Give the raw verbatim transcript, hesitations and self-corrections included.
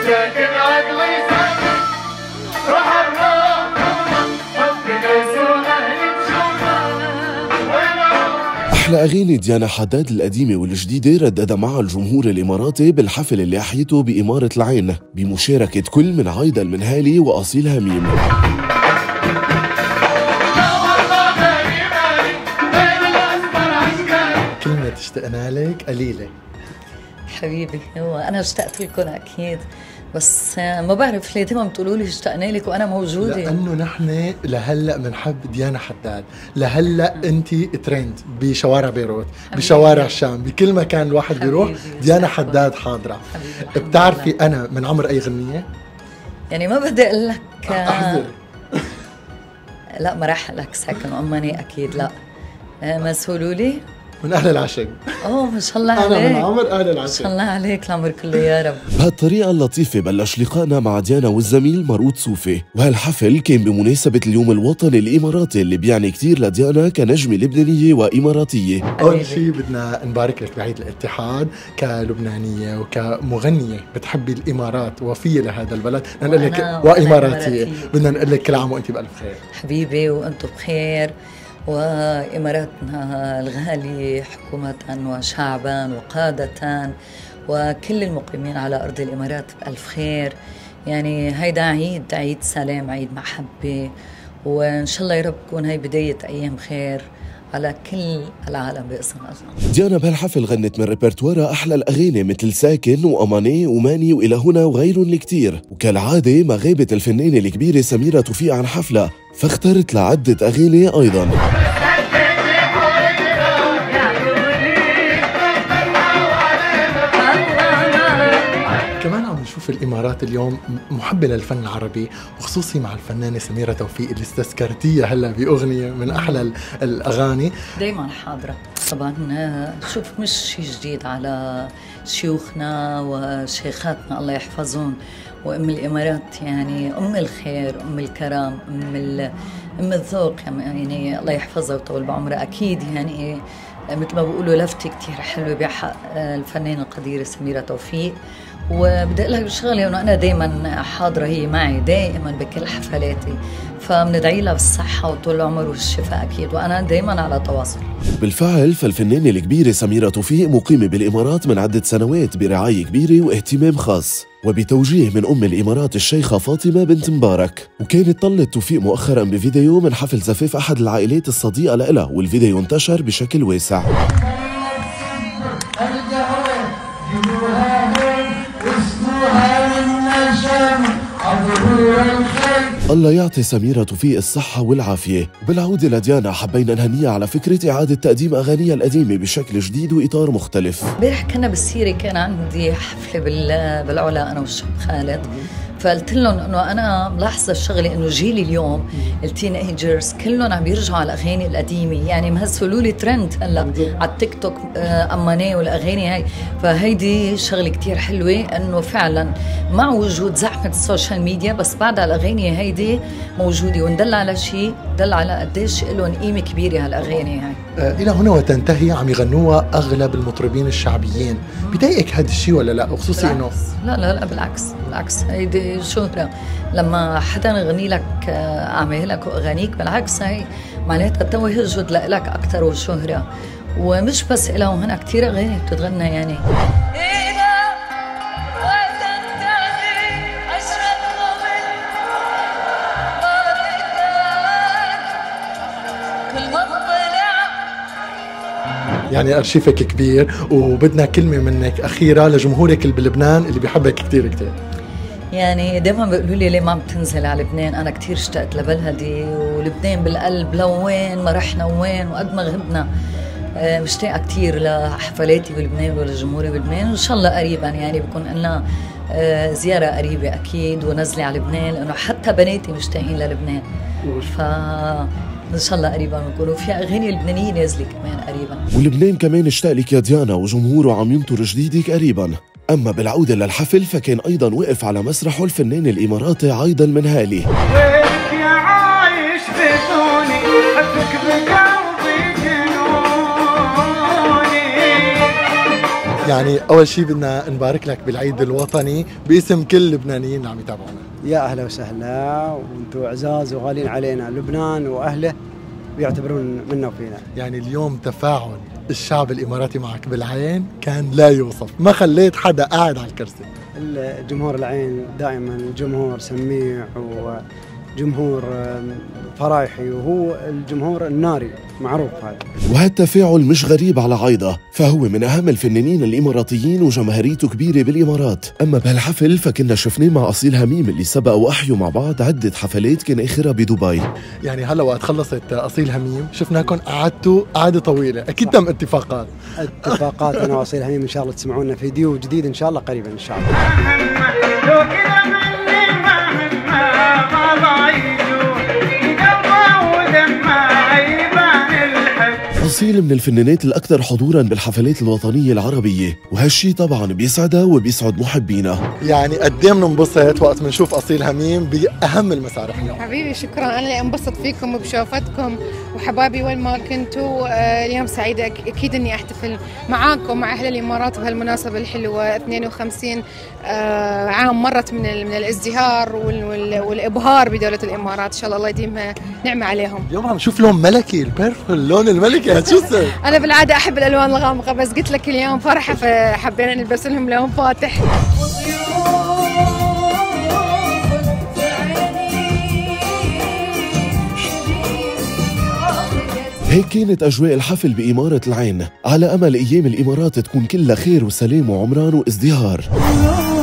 وساكن عقلي ساكن روح الروح حبك يسوى أهلي أحلى أغاني ديانا حداد القديمة والجديدة رددها معها الجمهور الإماراتي بالحفل اللي أحيته بإمارة العين بمشاركة كل من عايدة المنهالي وأصيل هميم. كلمة اشتقنا لك قليلة حبيبي. هو أنا اشتقت لكم أكيد، بس ما بعرف ليه دايما بتقولوا لي اشتقنا لك وأنا موجودة. لأنه نحن لهلا بنحب ديانا حداد، لهلا أنت ترند بشوارع بيروت، بشوارع الشام، بكل مكان الواحد بيروح ديانا حداد حاضرة. بتعرفي أنا من عمر أي غنية؟ يعني ما بدي أقول لك أحذر. لا ما راح لك ساكن أماني أكيد لا. مسؤولوا لي من أهل العشق. أوه ما شاء الله عليك. أنا من عمر أهل العشق. ما شاء الله عليك العمر كله يا رب. بهالطريقة اللطيفة بلش لقائنا مع ديانا والزميل مروت صوفي، وهالحفل كان بمناسبة اليوم الوطني الإماراتي اللي بيعني كتير لديانا كنجمة لبنانية وإماراتية. أول شيء بدنا نبارك لك بعيد الاتحاد كلبنانية وكمغنية بتحبي الإمارات ووفية لهذا البلد، نقول لك وإماراتية، بدنا نقول لك كل عام وأنت بألف خير. حبيبي وأنتم بخير، وإماراتنا الغالية حكومة وشعبا وقادة وكل المقيمين على أرض الإمارات بألف خير. يعني هيدا عيد عيد سلام، عيد محبة، وإن شاء الله يا رب تكون هاي بداية أيام خير على كل العالم بإذن الله. ديانا بهالحفل غنت من ريبرتوارها أحلى الأغاني مثل ساكن وأماني وماني وإلى هنا وغيرهم الكتير، وكالعادة ما غابت الفنانة الكبيرة سميرة توفيق عن حفلها، فاختارت لعدة أغاني أيضاً. كمان عم نشوف الإمارات اليوم محبة للفن العربي، وخصوصي مع الفنانة سميرة توفيق اللي استذكرتيها هلا بأغنية من أحلى الأغاني. دايما حاضرة طبعا. شوف مش شيء جديد على شيوخنا وشيخاتنا الله يحفظهم، وأم الإمارات يعني أم الخير، أم الكرم، أم أم الذوق، يعني الله يحفظها ويطول بعمرها. أكيد يعني مثل ما بيقولوا لفتة كتير حلوة بحق الفنانة القديرة سميرة توفيق. وبدي اقول لك شغله انه انا دائما حاضره هي معي دائما بكل حفلاتي، فبندعي لها بالصحه وطول العمر والشفاء اكيد، وانا دائما على تواصل. بالفعل فالفنانه الكبيره سميرة توفيق مقيمه بالامارات من عده سنوات برعايه كبيره واهتمام خاص، وبتوجيه من ام الامارات الشيخه فاطمه بنت مبارك. وكانت طلت توفيق مؤخرا بفيديو من حفل زفاف احد العائلات الصديقه لها، والفيديو انتشر بشكل واسع. الله يعطي سميرة توفيق الصحة والعافية. وبالعودة لديانا حبينا نهنيها على فكرة إعادة تقديم أغانيها القديمة بشكل جديد وإطار مختلف. امبارح كنا بالسيرة، كان عندي حفلة بالعلا أنا والشاب خالد، فقلت لهم انه انا ملاحظه الشغله انه جيلي اليوم التين ايجرز كلهم عم يرجعوا على الاغاني القديمه، يعني مهزلوا لي ترند هلا على التيك توك امانيه والاغاني هاي. فهيدي شغله كتير حلوه انه فعلا مع وجود زحمه السوشيال ميديا بس بعدها الاغاني هيدي موجوده، وندل على شيء دل على قديش لهم قيمه كبيره هالاغاني هاي. آه الى هنا وتنتهي عم يغنوها اغلب المطربين الشعبيين، بضايقك هذا الشيء ولا لا؟ وخصوصي انه لا لا لا بالعكس بالعكس، هيدي شهرة. لما حدا يغني لك أعمالك وأغانيك بالعكس هي معناتها توهج لك أكثر وشهرة، ومش بس إلها وهنا كتير أغاني بتتغنى يعني. يعني أرشيفك كبير، وبدنا كلمة منك أخيرة لجمهورك اللي بلبنان اللي بيحبك كتير كتير. يعني دايما بيقولوا لي ليه ما عم تنزل على لبنان؟ انا كثير اشتقت لبلدي، ولبنان بالقلب لوين ما رحنا وين وقد ما غبنا. مشتاقه كثير لحفلاتي بلبنان ولجمهوري بلبنان، وان شاء الله قريبا يعني بكون لنا زياره قريبه اكيد ونزله على لبنان، لانه حتى بناتي مشتاقين للبنان. ف ان شاء الله قريبا بنكونوا في اغاني لبنانيه نازله كمان قريبا. ولبنان كمان اشتاق لك يا ديانا، وجمهوره عم ينطر جديدك قريبا. أما بالعودة للحفل فكان أيضا وقف على مسرحه الفنان الإماراتي عايدة المنهالي. وينك يا عايش بدوني حبك بقلبي جنوني، يعني اول شيء بدنا نبارك لك بالعيد الوطني باسم كل اللبنانيين اللي عم يتابعونا. يا اهلا وسهلا، وانتم عزاز وغالين علينا. لبنان واهله بيعتبرون منا وفينا. يعني اليوم تفاعل الشعب الاماراتي معك بالعين كان لا يوصف، ما خليت حدا قاعد على الكرسي. الجمهور العين دائما جمهور سميع وجمهور فرايحي، وهو الجمهور الناري معروف هذا. وهالتفاعل مش غريب على عايضة، فهو من أهم الفنانين الإماراتيين وجماهيريته كبيرة بالإمارات. أما بهالحفل فكنا شفناه مع أصيل هميم اللي سبق وأحيوا مع بعض عدة حفلات كان آخرها بدبي. يعني هلا وقت خلصت أصيل هميم شفناكم قعدتوا قعدة طويلة، أكيد تم اتفاقات. اتفاقات أنا وأصيل هميم إن شاء الله تسمعونا فيديو جديد إن شاء الله قريبا إن شاء الله. أصيل من الفنانات الأكثر حضوراً بالحفلات الوطنية العربية، وهالشي طبعاً بيسعدها وبيسعد محبينها. يعني قد ايه بننبسط وقت بنشوف أصيل هميم بأهم المسارح اليوم. حبيبي شكراً، أنا اللي انبسط فيكم وبشوفتكم وحبايبي وين ما كنتوا. آه اليوم سعيدة أكيد إني أحتفل معاكم مع أهل الإمارات بهالمناسبة الحلوة. اثنين وخمسين آه عام مرت من من الازدهار والإبهار بدولة الإمارات، إن شاء الله الله يديمها نعمة عليهم. اليوم عم نشوف لون ملكي، البيرفل اللون الملكي. شو صار؟ أنا بالعادة أحب الألوان الغامقة، بس قلت لك اليوم فرحة فحبينا نلبس لهم لون فاتح. هيك كانت أجواء الحفل بإمارة العين، على أمل أيام الإمارات تكون كلها خير وسلام وعمران وازدهار.